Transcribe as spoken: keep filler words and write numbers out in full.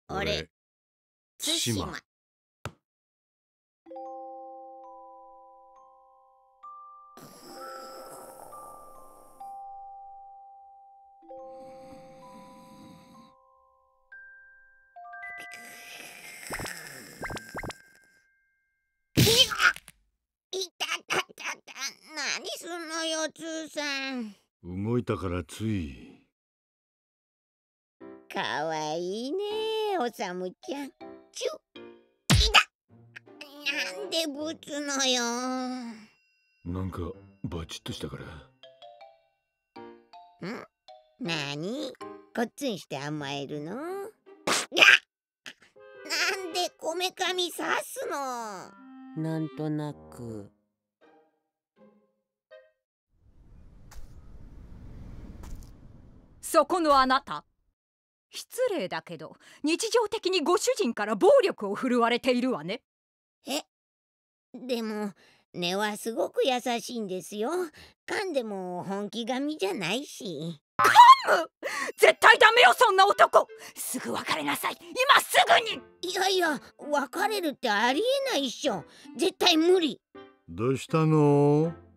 俺、対馬。いたたたた、何すんのよ、つーさん。 動いたからつい。 かわいいね、おさむちゃん。ちゅ、いた。なんでぶつのよ。 なんかバチッとしたから。 ん？なに？こっつんして甘えるの？なんでこめかみ刺すの？ なんとなく。 そこのあなた、失礼だけど日常的にご主人から暴力を振るわれているわね。 え、でも根はすごく優しいんですよ。噛んでも本気噛みじゃないし。 噛む！絶対ダメよ、そんな男。すぐ別れなさい、今すぐに。 いやいや、別れるってありえないっしょ。絶対無理。 どうしたの？